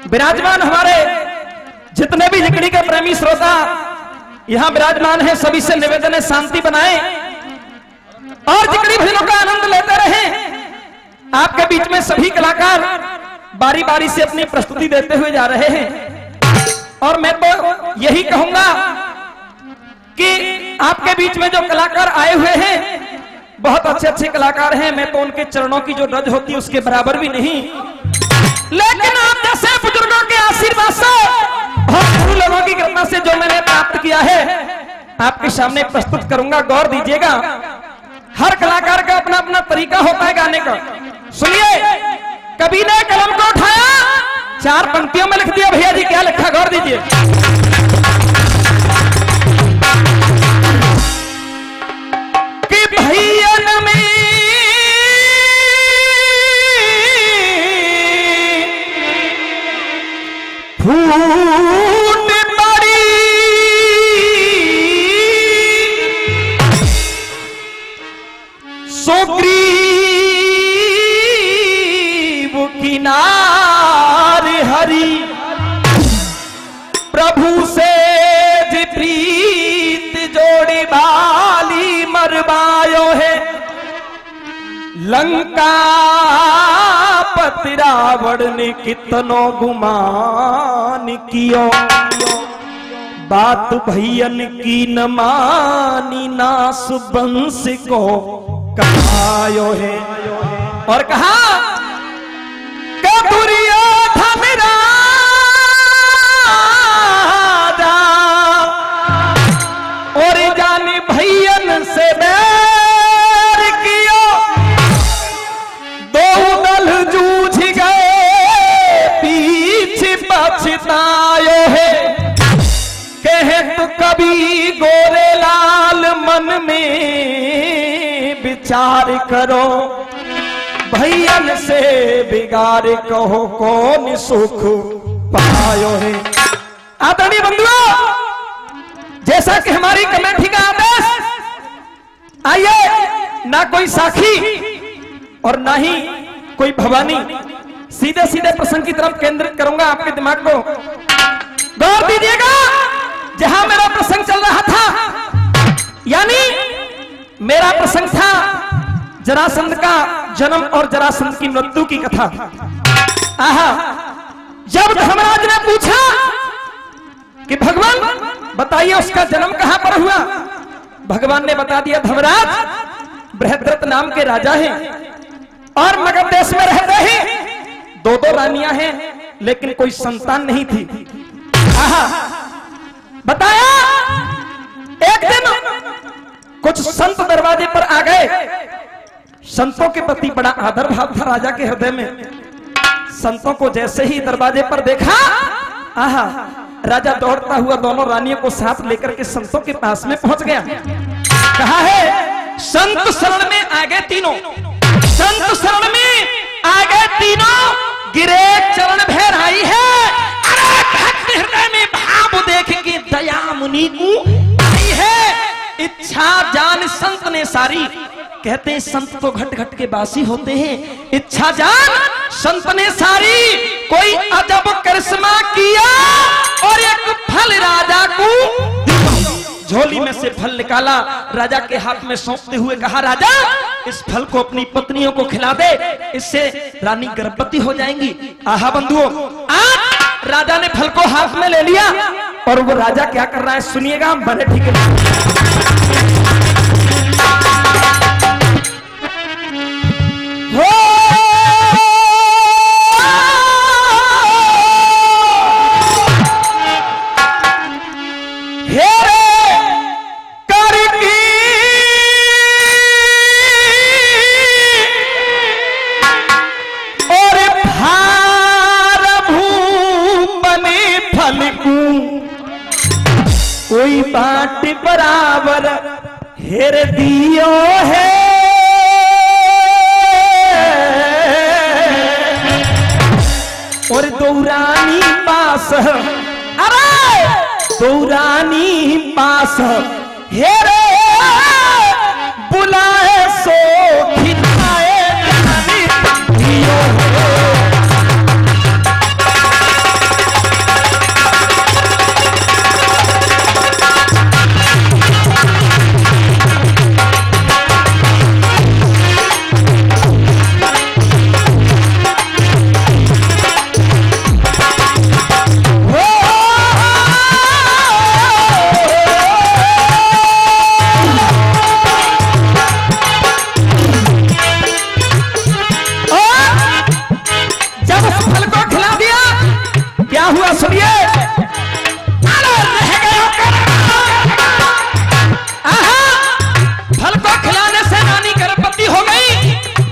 विराजमान हमारे जितने भी जिकड़ी के प्रेमी श्रोता यहां विराजमान हैं, सभी से निवेदन है शांति बनाएं और जिकड़ी भजनों का आनंद लेते रहें। आपके बीच में सभी कलाकार बारी बारी से अपनी प्रस्तुति देते हुए जा रहे हैं और मैं तो यही कहूंगा कि आपके बीच में जो कलाकार आए हुए हैं बहुत अच्छे अच्छे कलाकार हैं। मैं तो उनके चरणों की जो रज होती है उसके बराबर भी नहीं, लेकिन आप जैसे बुजुर्गों के आशीर्वाद से और गुरु लोगों की कृपा से जो मैंने प्राप्त किया है आपके सामने प्रस्तुत करूंगा। गौर दीजिएगा, हर कलाकार का अपना अपना तरीका होता है गाने का। सुनिए, कवि ने कलम को उठाया, 4 पंक्तियों में लिख दिया। भैया जी क्या लिखा, गौर दीजिए। कि भैया में फूट पड़ी सोग्रीव किनार हरि प्रभु से प्रीत जोड़ी बाली मरवायो है लंका पति रावण ने कितनो गुमान कियो बात भैयन की न मानी ना सुबंस को कहायो है। और कहा कबूरिया था मेरा और जानी भैयन से बैर कियो दो दल जूझ गए पीछे पछतायो है। कहे तो कभी गोरे लाल मन में विचार करो भैयन से बिगाड़ कहो कौन सुख पायो है। आदरणीय बंधुओं, जैसा कि हमारी कमेटी का आदेश, आइए ना कोई साखी और ना ही कोई भवानी, सीधे सीधे प्रसंग की तरफ केंद्रित करूंगा आपके दिमाग को। गौर दीजिएगा, जहां मेरा प्रसंग चल रहा था, यानी मेरा प्रसंग था जरासंध का जन्म और जरासंध की मृत्यु की कथा। आहा, जब धर्मराज ने पूछा कि भगवान बताइए उसका जन्म कहां पर हुआ, भगवान ने बता दिया धर्मराज बृहद्रथ नाम के राजा हैं और मगध देश में रहते हैं। 2 रानियां हैं लेकिन कोई संतान नहीं थी। आहा, बताया एक दिन कुछ संत दरवाजे पर आ गए। संतों के प्रति बड़ा आदर भाव था राजा के हृदय में। संतों को जैसे ही दरवाजे पर देखा, आहा, राजा दौड़ता हुआ दोनों रानियों को साथ लेकर के संतों के पास में पहुंच गया। कहा है संत शरण में आ गए तीनों, संत शरण में आ गए तीनों, गिरे चरण भैर आई है। अरे भक्त हृदय में भाव देख के दया मुनि को आई है। इच्छा जान संत ने सारी, कहते हैं संत तो घट घट के बासी होते हैं। इच्छा जान संत ने सारी, कोई अजब करिश्मा किया और एक फल राजा को झोली में से फल निकाला, राजा के हाथ में सौंपते हुए कहा राजा इस फल को अपनी पत्नियों को खिला दे, इससे रानी गर्भवती हो जाएंगी। आहा बंधुओं, आज राजा ने फल को हाथ में ले लिया और वो राजा क्या कर रहा है सुनिएगा, बने ठीक है। कोई बाट बराबर हेर दियो है, और दौरानी पास, अरे दौरानी पास हेरे बुलाए सो खिलाए दियो है।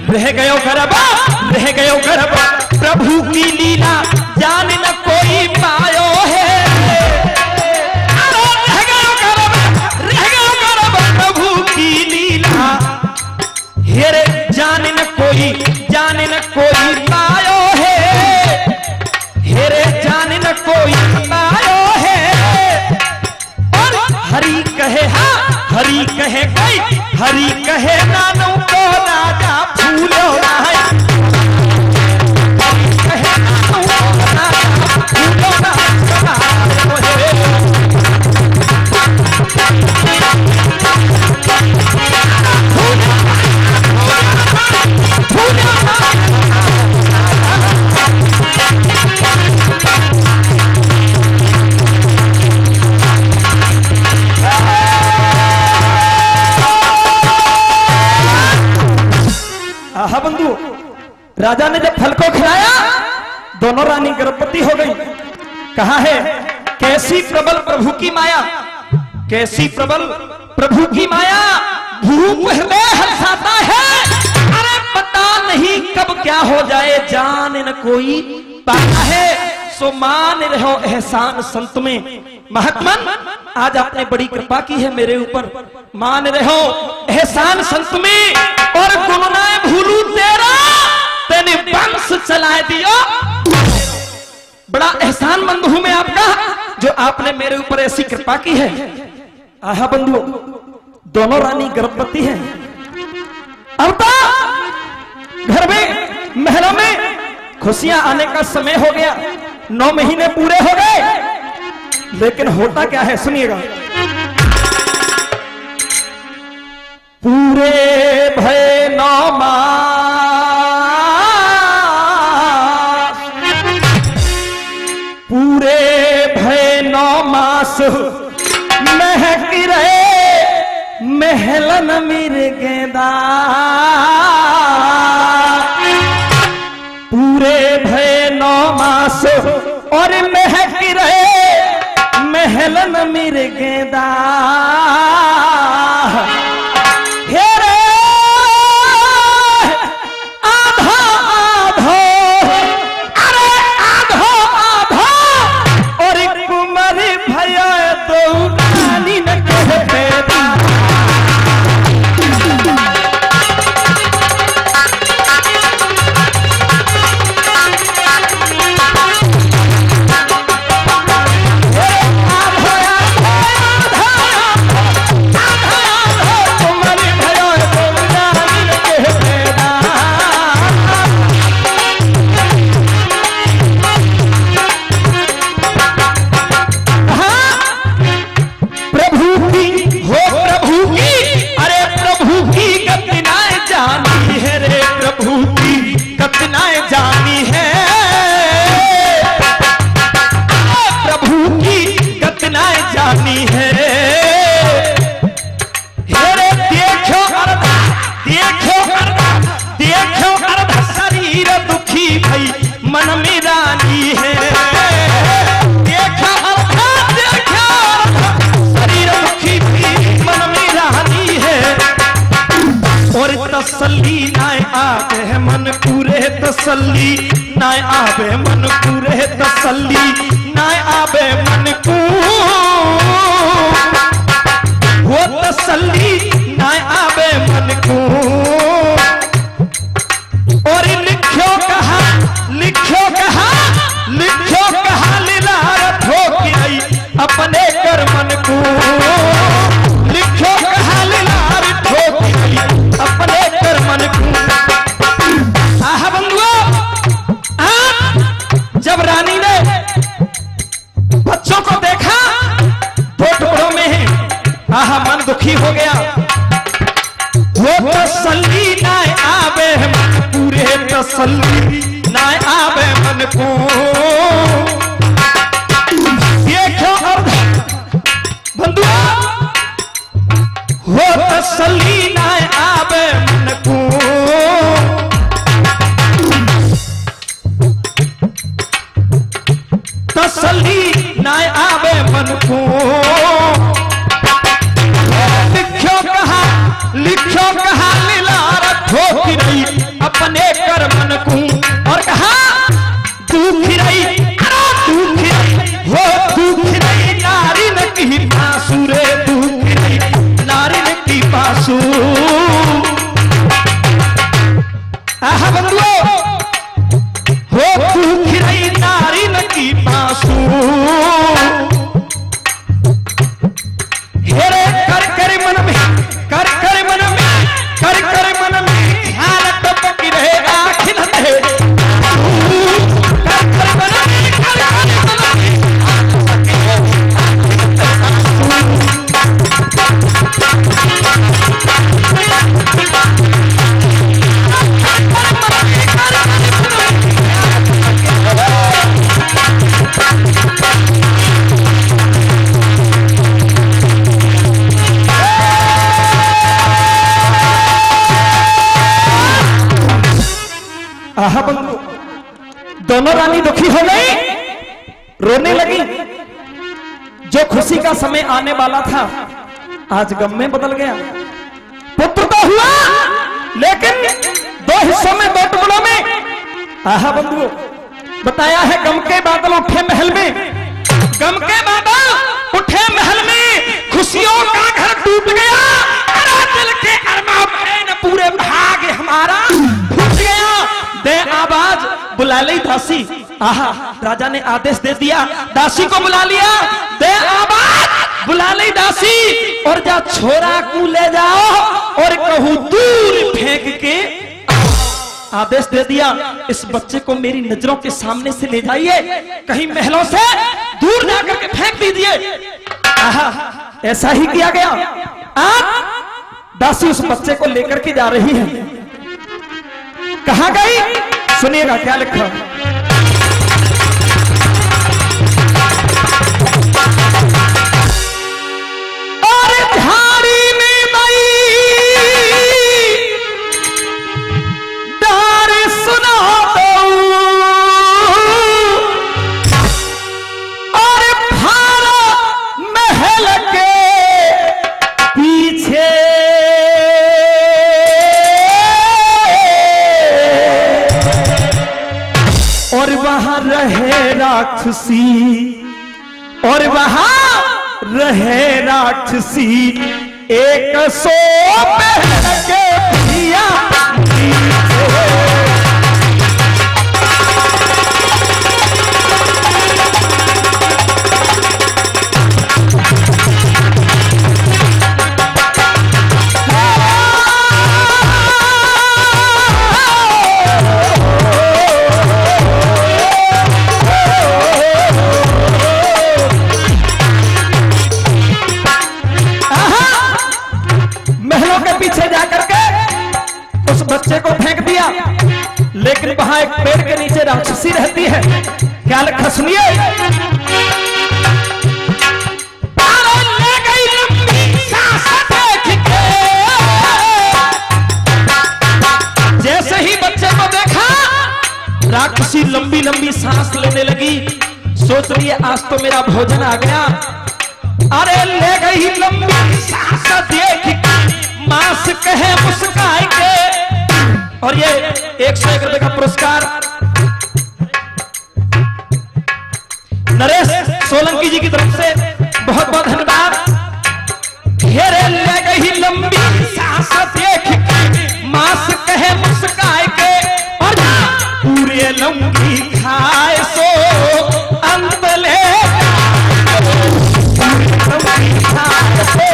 रह गयो गर्भ प्रभु की लीला जान न कोई पायो है। रह गयो गर्भ प्रभु की लीला हेरे जान न कोई पायो है। हेरे जान न कोई पायो है। और हरि कहे नानू को राजा फूलो बंधु। राजा ने जब फल को खिलाया दोनों रानी गर्भवती हो गई। कहा है कैसी प्रबल प्रभु की माया, कैसी प्रबल प्रभु की माया भूप हृदय हर्षाता है। अरे पता नहीं कब क्या हो जाए जान न कोई पाता है। सो मान रहो एहसान संत में महात्मन, आज आपने बड़ी कृपा की है मेरे ऊपर। मान रहो एहसान संत में और गुणनाए भूलू तेरा तेने वंश चलाए दियो। बड़ा एहसानमंद हूं मैं आपका जो आपने मेरे ऊपर ऐसी कृपा की है। आहा बंधु, दोनों रानी गर्भवती हैं। अब तो घर में महलों में खुशियां आने का समय हो गया, 9 महीने पूरे हो गए। लेकिन होता क्या है सुनिएगा। पूरे भय 9 मास, पूरे भय 9 मास महक रहे महलन मिर्गेदा। पूरे भय 9 मास और महक रहे महलन मिर्गेदा। हेरे आधा आधो, अरे आधो आधो और कुमार भय तो रानी न कहते। मन में रानी है, देखा शरीर दुखी भी मन में रानी है। और तसल्ली नाय आवे है मन पूरे, तसल्ली नाय आवे मन पूरे, तसल्ली नाय आवे मन को वो तसल्ली नाय आवे मन को। और लिखो कहा लीला ठोकी आई अपने कर मन को। लिखो कहा लीला ठोकी आई अपने कर मन को। आहा बंधुओं, जब रानी ने बच्चों को देखा दो टुकड़ों में है, आहा मन दुखी हो गया। वो तसल्ली नाय आवे मन पूरे, तसल्ली नाय आवे मन को। देखो अब बंधुआ, वो तसल्ली नाय आवे मन को। तसल्ली नाय आवे मन को। लिखो कहा लीला ठोकी रही अपने कर्मन को और कहा दुख रही हो दुख रही नारी न की पासू रे दुख रही नारी न की पासू। आहा बंधुओं हो दुख रही नारी न की पासू हेरे कर कर मन में कर कर मन में कर कर मन में ख्याल टपकी रहेगा खिलत है कर कर मन में कर कर मन में आहा बंधु दोनों रानी दुखी हो गई, रोने लगी। जो खुशी का समय आने वाला था आज गम में बदल गया। पुत्र तो हुआ लेकिन दो हिस्सों में दो टुकड़ों में। आहा बंधु बताया है गम के बादल उठे महल में, गम के बादल उठे महल में, खुशियों का घर टूट गया, दिल के अरमा न पूरे भाग हमारा फूट गया। दे आवाज बुला ली दासी। आहा राजा ने आदेश दे दिया, दासी को बुला लिया। दे आवाज बुला ली दासी और जा छोरा को ले जाओ और कहूं दूर फेंक के। आदेश दे दिया इस बच्चे को मेरी नजरों के सामने से ले जाइए, कहीं महलों से दूर जाकर के फेंक दीजिए। आहा ऐसा ही किया गया। आप दासी उस बच्चे को लेकर के जा रही है। कहां गई सुनिएगा क्या लिखा। और झाड़ी में मई डार सुना दो और भारा महल के पीछे और वहां रहे राक्षसी और वहां रहे राक्षसी 100 महल के पिया। बच्चे को फेंक दिया लेकिन वहां एक पेड़ के नीचे राक्षसी रहती है। क्या लिखा सुनिए। ले गई लंबी सांस देख के, जैसे ही बच्चे को देखा राक्षसी लंबी लंबी सांस लेने लगी। सोच रही है आज तो मेरा भोजन आ गया। अरे ले गई लंबी सांस देख के, मांस कहे मुस्काए के। और ये 101 रुपए का पुरस्कार नरेश सोलंकी जी की तरफ से बहुत बहुत धन्यवाद। घेरे ले गई लंबी सांस देख के, मांस कहे मुस्काए के और पूरे लंबी खाए सो अंत ले लंबी खाए सो।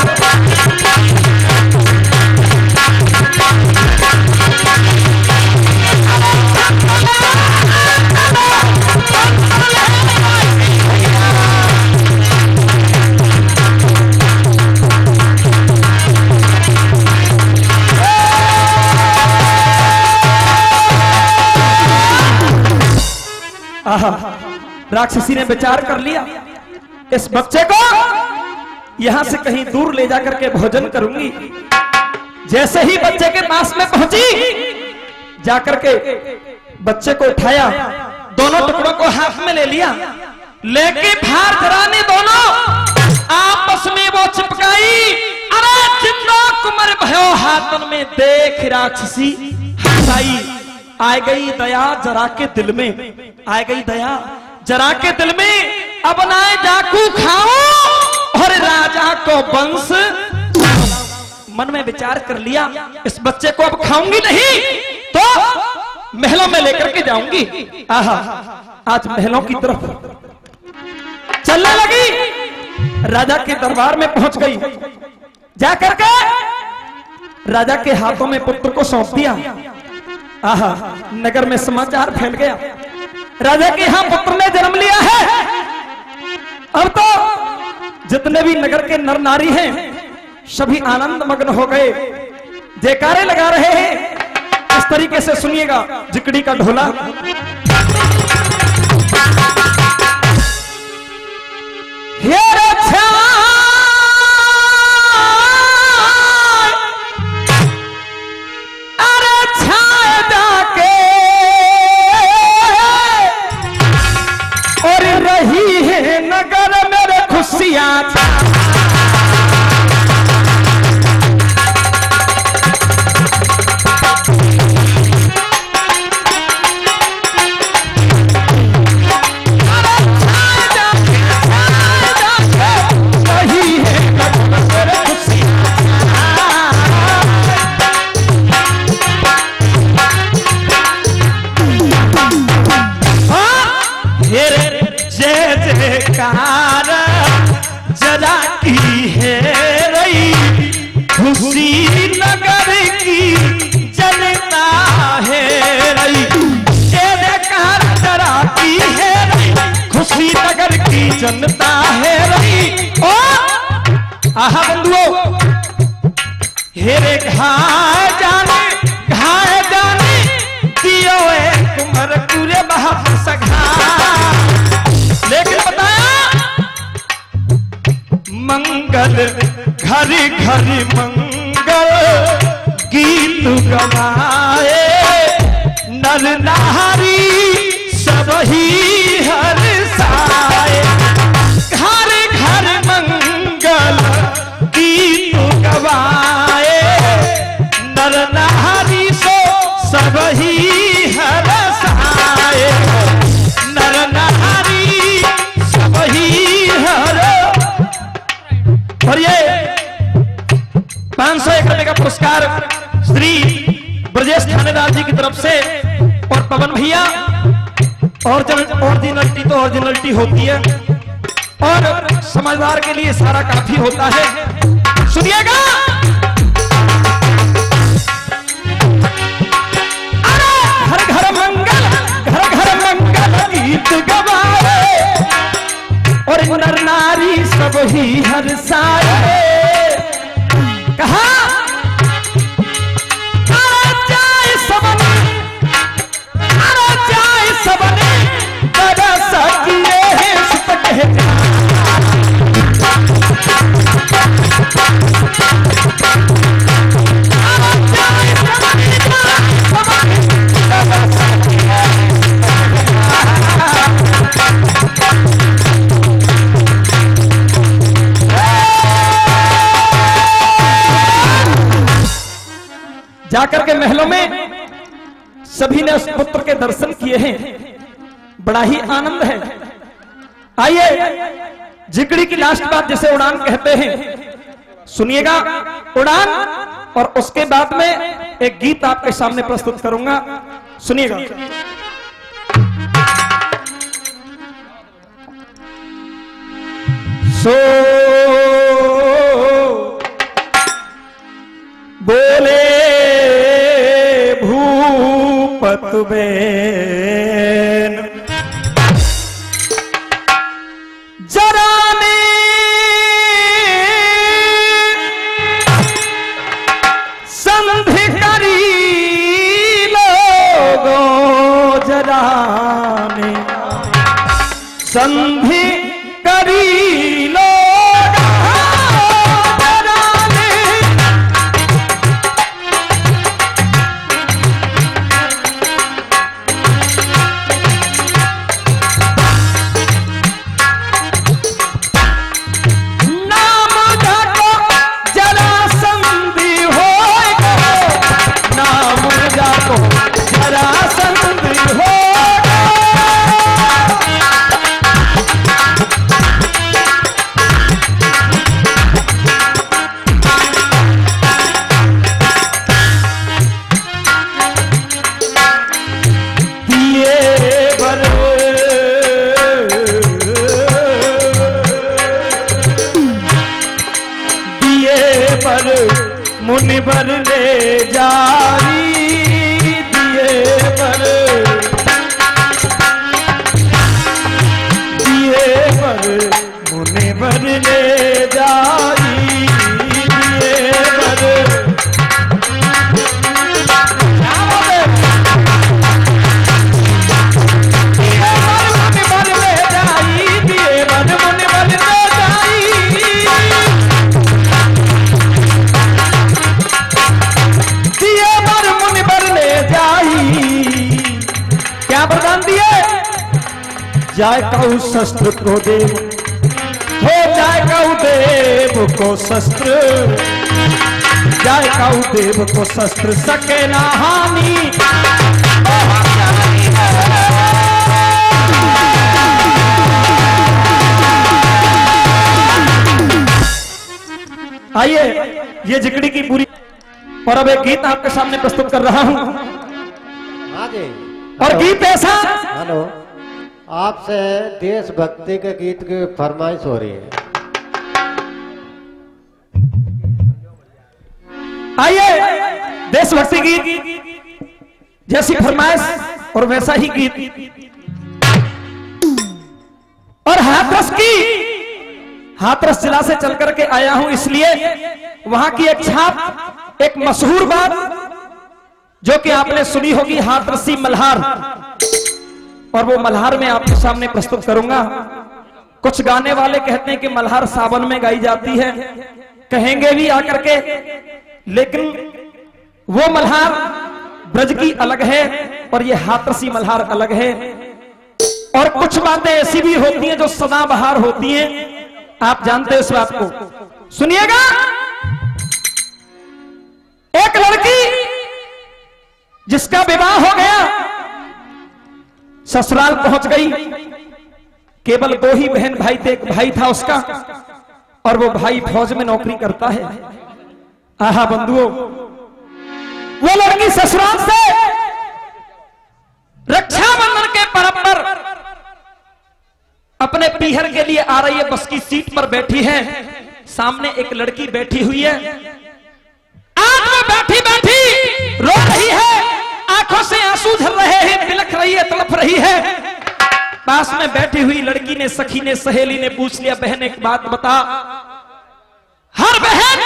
राक्षसी ने विचार कर लिया इस बच्चे को यहां से कहीं दूर ले जाकर के भोजन करूंगी। जैसे ही बच्चे के पास में पहुंची जाकर के बच्चे को उठाया, दोनों टुकड़ों को हाथ में ले लिया, लेके भार धराने दोनों आपस में वो चिपकाई। अरे जिंदा कुमर भयो हाथन में देख राक्षसी हंसाई। आ गई दया जरा के दिल में, आ गई दया जरा के दिल में, अब बनाए जाकू खाओ और राजा को वंश। मन में विचार कर लिया, इस बच्चे को अब खाऊंगी नहीं तो महलों में लेकर के जाऊंगी। आहा, आज महलों की तरफ चलने लगी, राजा के दरबार में पहुंच गई। जाकर के राजा के हाथों में पुत्र को सौंप दिया। आहा, नगर में समाचार फैल गया, राजा के यहां पुत्र ने जन्म लिया है। अब तो जितने भी नगर के नर नारी हैं सभी आनंद मग्न हो गए, जयकारे लगा रहे हैं। इस तरीके से सुनिएगा जिकड़ी का ढोला। और रही है नगर मेरे खुशियां, जरा की है रही खुशी नगर की जनता है रही, जरा की है रही खुशी नगर की जनता है रही। और आहा बंधुओं, हेरे घाय जाने दियो कुमर पूरे बहादुर सघा। लेकिन बताया मंगल घरी घरी मंगल गीत गवाए, नर नारी सब ही हर्षाए। घर घर मंगल गीत गवाए, नर नारी सो सब ही हर्षाए। नर नारी सब ही हर। और ये 501 रुपए का पुरस्कार श्री ब्रजेश थानेदार जी की तरफ से, और पवन भैया। ओरिजिनलिटी तो ओरिजिनलिटी होती है, और समझदार के लिए सारा काफी होता है। सुनिएगा, घर घर मंगल, घर घर मंगल गीत गवाए, और नर नारी सब ही हर्षाए। कहा जाए सबने, जाए सबने बरस किए सुत कहता। जाकर के महलों में सभी ने उस पुत्र के दर्शन किए हैं, बड़ा ही आनंद है। आइए जिकड़ी की लास्ट बात जिसे उड़ान कहते हैं, सुनिएगा उड़ान, और उसके बाद में एक गीत आपके सामने प्रस्तुत करूंगा, सुनिएगा। सो बोले भूपत बेन, जरा ने संधि करी लोगों, जरा ने संधि करी लोग। नाम जाको जाय काऊ शस्त्र को देव, हो जाय काऊ देव को शस्त्र, जाय काऊ देव को शस्त्र सके ना हानि। आइए ये जिकड़ी की पूरी और अब एक गीत आपके सामने प्रस्तुत कर रहा हूं। हाँ जी। और गीत ऐसा, हेलो, आपसे देशभक्ति के गीत की फरमाइश हो रही है। आइए देशभक्ति गीत जैसी फरमाइश और वैसा ही गीत। और हाथरस जिला से चल करके आया हूं, इसलिए वहां की एक छाप, एक मशहूर बात जो कि आपने सुनी होगी, हाथरसी मल्हार, और वो मल्हार में आपके सामने प्रस्तुत करूंगा। कुछ गाने वाले कहते हैं कि मल्हार सावन में गाई जाती है, कहेंगे भी आकर के, लेकिन वो मल्हार ब्रज की अलग है और ये हाथरसी मल्हार अलग है। और कुछ बातें ऐसी भी होती हैं जो सदाबहार होती हैं, आप जानते हैं इस बात को। सुनिएगा, एक लड़की जिसका विवाह हो गया, ससुराल पहुंच गई, केवल 2 ही बहन भाई थे, एक भाई था उसका, और वो भाई फौज में नौकरी करता है। आहा बंधुओं, वो लड़की ससुराल से रक्षाबंधन के पर्व पर अपने पीहर के लिए आ रही है, बस की सीट पर बैठी है, सामने एक लड़की बैठी हुई है। आज वो बैठी बैठी रो रही है, आंखों से आंसू झर रहे हैं, बिलख रही है, तड़प रही है। पास में बैठी हुई लड़की ने, सखी ने, सहेली ने पूछ लिया, बहन एक बात बता, हर बहन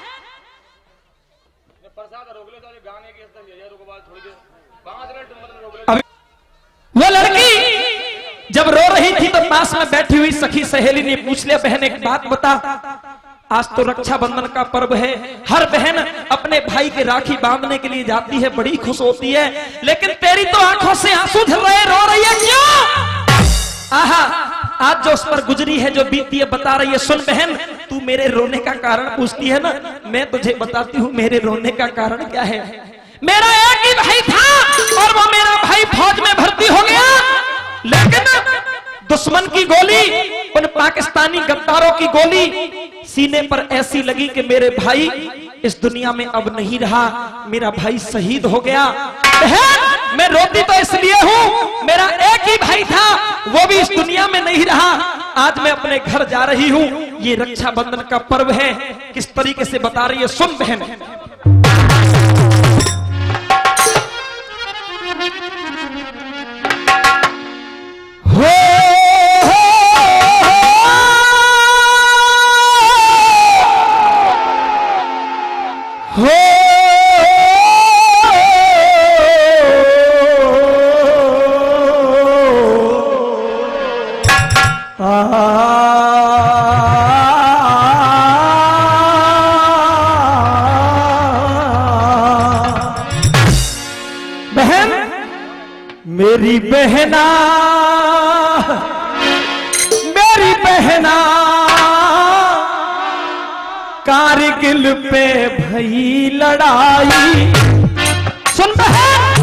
वो लड़की जब रो रही थी तो पास में बैठी हुई सखी सहेली ने पूछ लिया, बहन एक बात बता, आज तो रक्षाबंधन का पर्व है, हर बहन अपने भाई के राखी बांधने के लिए जाती है, बड़ी खुश होती है, लेकिन तेरी तो आंखों से आंसू झर रहे, रो रही है क्यों? आहा, आज जो उस पर गुजरी है, जो बीती है, बता रही है। सुन बहन, तू मेरे रोने का कारण पूछती है ना, मैं तुझे बताती हूँ मेरे रोने का कारण क्या है। मेरा एक ही भाई था और वो मेरा भाई फौज में भर्ती हो गया, लेकिन दुश्मन की गोली, उन पाकिस्तानी गद्दारों की गोली सीने पर ऐसी लगी कि मेरे भाई इस दुनिया में अब नहीं रहा, मेरा भाई शहीद हो गया। मैं रोती तो इसलिए हूं, मेरा एक ही भाई था, वो भी इस दुनिया में नहीं रहा, आज मैं अपने घर जा रही हूं, ये रक्षाबंधन का पर्व है। किस तरीके से बता रही है, सुन बहन। बहन, मेरी बहना, मेरी बहना, कारगिल पे भई लड़ाई। सुन बहन,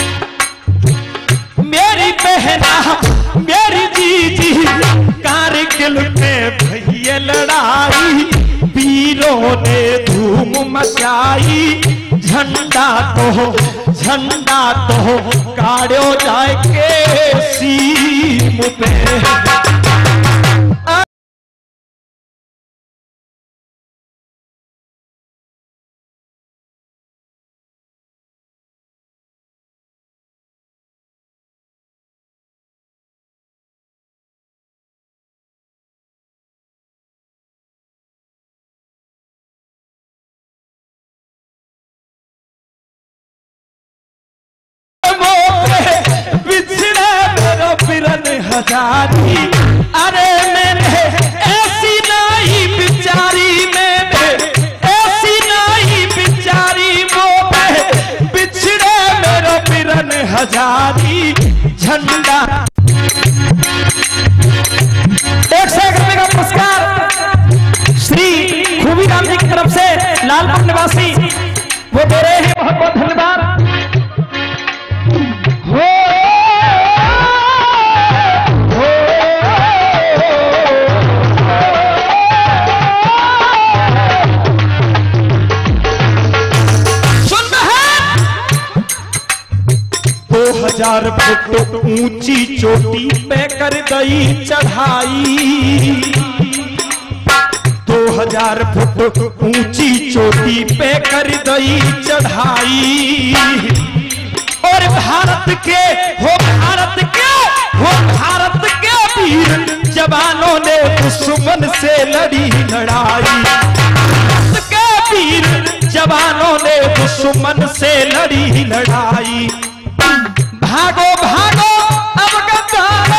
मेरी बहना, मेरी जीजी, कारगिल पे भई लड़ाई, वीरों ने धूम मचाई, झंडा तो गाड़ो जाए के सीम पे। हजारी, अरे मेरे ऐसी नहीं बिचारी, मेरे ऐसी नहीं बिचारी, वो बिछड़े मेरा बिरन हजारी, झंडा 2000 फुट ऊंची चोटी पे कर गई चढ़ाई। 2000 फुट ऊंची चोटी पे कर गई चढ़ाई। और भारत के वीर जवानों ने दुश्मन से लड़ी लड़ाई। भारत के वीर जवानों ने दुश्मन से लड़ी लड़ाई। भागो भागो अब गद्दारो,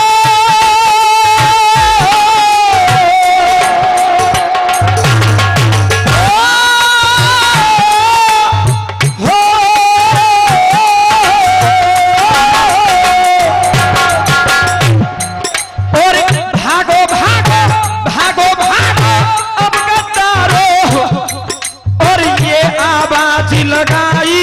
और भागो भागो भागो भागो अब गद्दारो। और ये आवाज लगाई,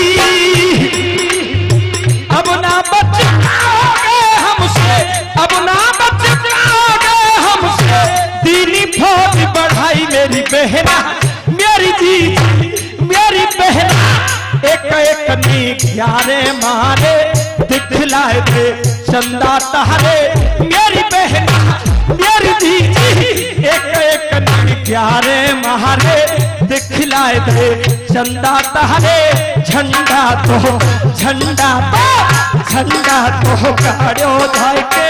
अब ना बच पाओगे हमसे, अब ना बच पाओगे हमसे। दीनी फौज बढ़ाई मेरी बहना, मेरी दीदी मेरी बहना। एक एक नी 11 मारे दिखलाए थे चंदा तहारे। मेरी बहना मेरी दीदी एक एक नी 11 मारे दिखलाए थे चंदा तहारे। झंडा तो गाड़ो धाय के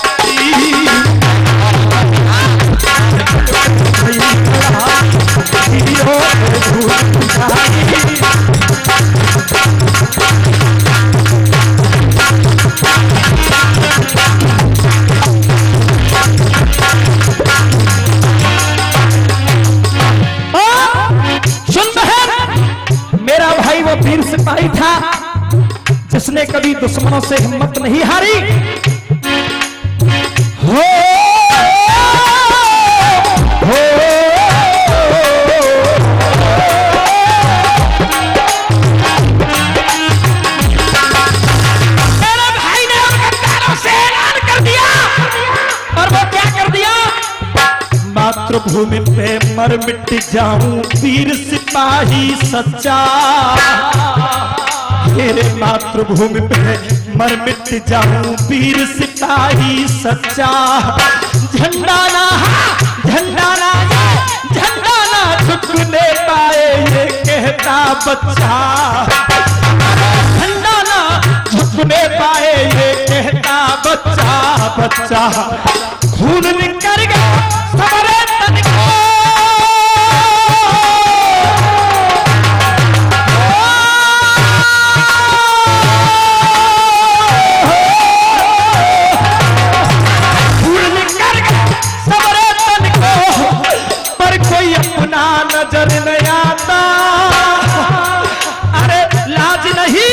मेरा भाई वो वीर सिपाही था जिसने कभी दुश्मनों से हिम्मत नहीं हारी। हो मेरे भाई ने गद्दारों से ऐलान कर दिया। और वो क्या कर दिया? मातृभूमि पे मर मिट जाऊं वीर सिपाही सच्चा। मेरे मातृभूमि पे मर मिट जाऊं वीर सिपाही सच्चा। झंडा ना झुकने पाए ये कहता बच्चा। झंडा ना झुकने पाए ये कहता बच्चा। खून निकल गया सबरे तन को। नजर नहीं आता। अरे लाज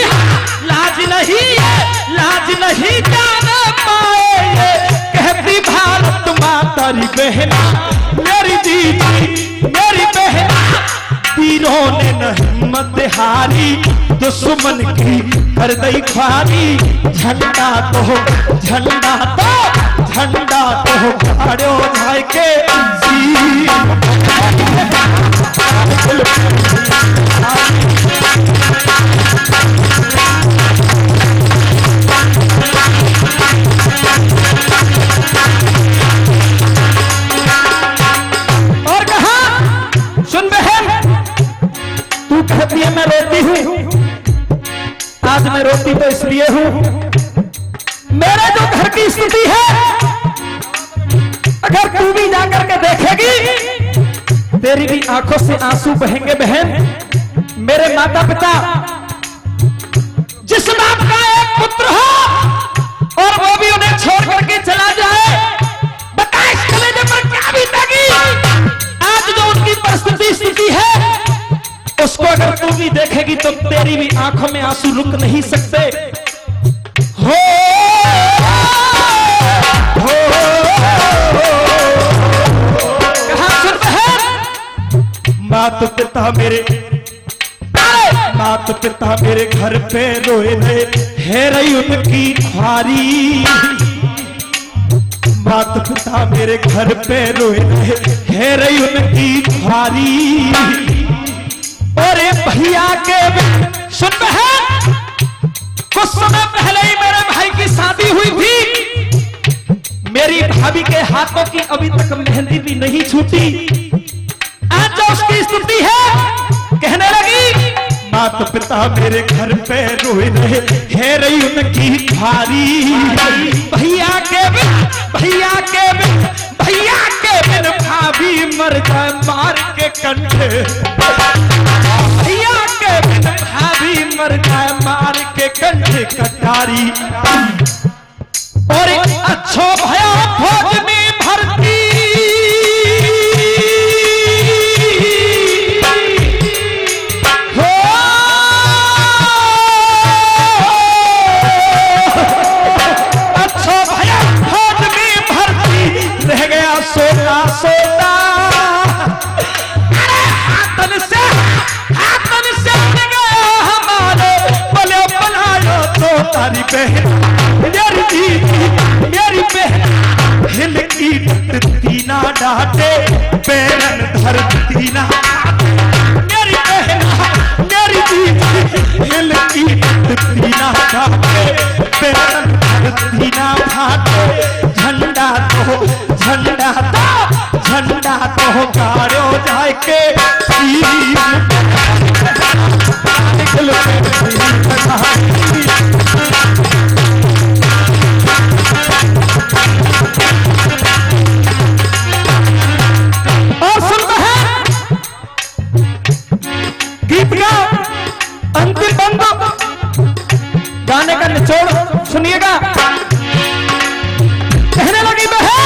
नहीं जाने पाए कहती भारत माता री बहना। मेरी दीदी मेरी बहना। वीरों ने न हिम्मत हारी दुश्मन की कर दई ख्वारी। झंडा तो गाड़ो धाय के और कहा सुन बहन, तू कहती है मैं रोती हूं। आज मैं रोती तो इसलिए हूं, मेरे जो घर की स्थिति है अगर तू भी जाकर के देखेगी तेरी भी आंखों से आंसू बहेंगे बहन। मेरे माता पिता जिस बाप का एक पुत्र हो और वो भी उन्हें छोड़ करके चला जाए, बता इस कलेजे पर क्या बीतेगी। आज जो उनकी परिस्थिति स्थिति है उसको अगर तू भी देखेगी तो तेरी भी आंखों में आंसू रुक नहीं सकते। हो कहा सुन बहन, माता पिता मेरे घर पे रोए है रही उनकी ख्वारी। माता पिता मेरे घर पे रोए है रही उनकी ख्वारी। और भैया के सुन बहन, कुछ समय पहले भाभी के हाथों की अभी तक मेहंदी भी नहीं छूटी। आज जो उसकी स्तुति है, कहने लगी माता पिता मेरे घर पे रोए रहे, है रही उनकी भारी। भैया के बिन भाभी मर जाए मार के कंठे, भैया के बिन भाभी मर जाए मार के कंठे कटारी। और अच्छो भया फौज में भर्ती, सोता सोता हाथन से गया हमारे, बले बनायो तो तारी बहन मेरी दीदी मेरी बहन, हिल की धरती ना डांटे पैरन धरती ना, मेरी बहन मेरी दीदी हिल की धरती ना डांटे पैरन धरती ना भाटे। झंडा तो गाड़ो जाए के और सुनता है गीत का अंतिम बंद, गाने का निचोड़ सुनिएगा। कहने लगी बहन,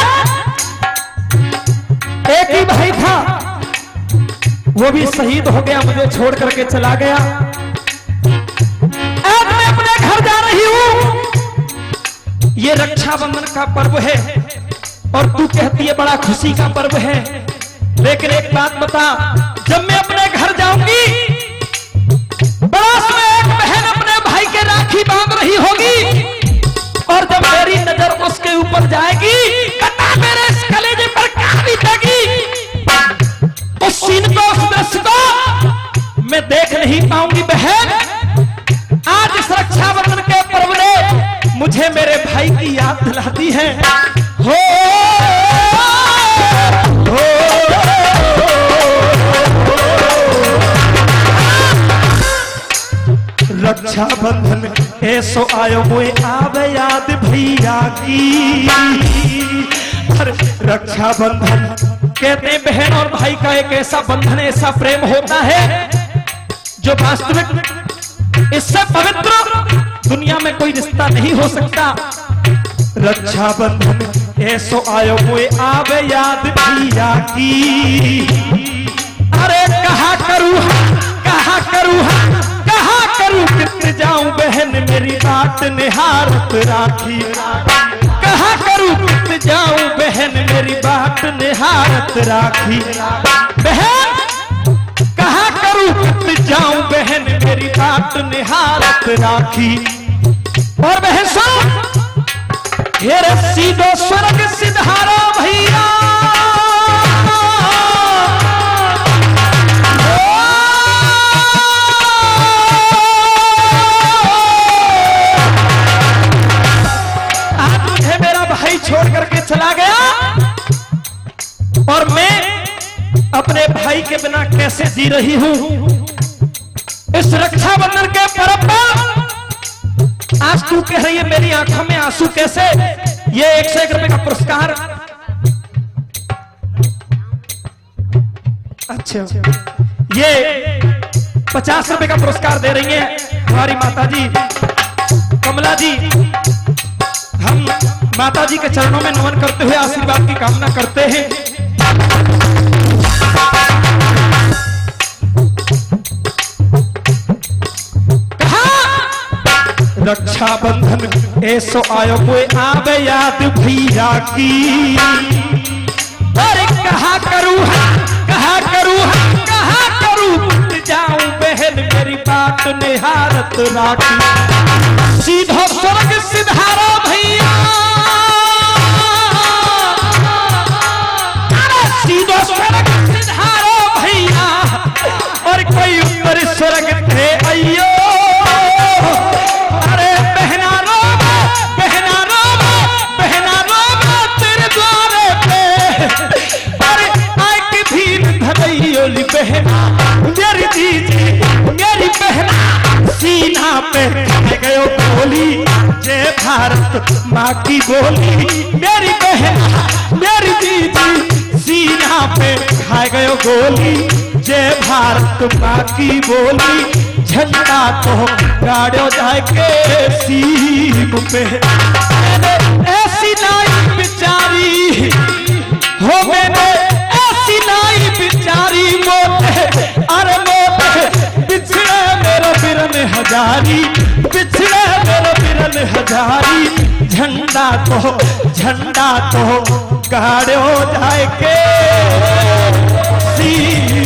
एक ही भाई था वो भी शहीद हो गया, मुझे छोड़ करके चला गया। आज मैं अपने घर जा रही हूं, ये रक्षाबंधन का पर्व है और तू कहती है बड़ा खुशी का पर्व है। लेकिन एक बात बता, जब मैं अपने घर जाऊंगी, बड़ा में एक बहन अपने भाई के राखी बांध रही होगी, और जब मेरी नजर उसके ऊपर जाएगी, कटा मेरे इस कलेजे पर क्या बीतेगी। उस सीन को, उस दृश्य को मैं देख नहीं पाऊंगी बहन। आज इस रक्षाबंधन के पर्व ने मुझे मेरे भाई की याद दिलाती है। हो रक्षाबंधन ऐसो आयो मोए आवे याद भैया की। रक्षाबंधन कहते हैं बहन और भाई का एक ऐसा बंधन, ऐसा प्रेम होता है जो वास्तविक, इससे पवित्र दुनिया में कोई रिश्ता नहीं हो सकता। रक्षाबंधन ऐसो आयो मोए आवे याद भैया की। अरे कहा करूं कितने जाऊं बहन मेरी बात निहारत राखी। कहा करूं कितने जाऊं बहन मेरी बात निहारत राखी। बहन कहा करूं कितने जाऊं बहन मेरी बात निहारत राखी। और बहन सुन, ये सीधो स्वर्ग सिधारा भैया, छोड़ करके चला गया और मैं अपने भाई के बिना कैसे जी रही हूं। इस रक्षाबंधन के पर्व पर आज तू कह रही है मेरी आंखों में आंसू कैसे। ये 101 रुपए का पुरस्कार, अच्छा ये 50 रुपए का पुरस्कार दे रही है हमारी माता जी कमला जी। हम माता जी के चरणों में नमन करते हुए आशीर्वाद की कामना करते हैं। रक्षाबंधन ऐसो आयो कोई आवे याद भैया की। अरे कहा करूं जाऊं बहन मेरी बात निहारत राखी। सीधो स्वर्ग सिधारो भैया, सीधो स्वर्ग सिधारो भैया। और कोई ऊपर स्वर्ग थे अयो। अरे बहना रो तेरे द्वार सीना पे खाए गयो गोली, जय भारत माँ की बोली। मेरी बहन मेरी दीदी सीना पे खाए गयो गोली, जय भारत माँ की बोली। झंडा तो गाड़ो जाए के सीम पे, ऐसी नाई बिचारी हो मैंने, ऐसी नाई बिचारी मोटे, अरे मोटे बिछड़े मेरा बिरन हजारी, बिछड़े मेरा बिरन हजारी। झंडा तो गाड़ो जाए के सी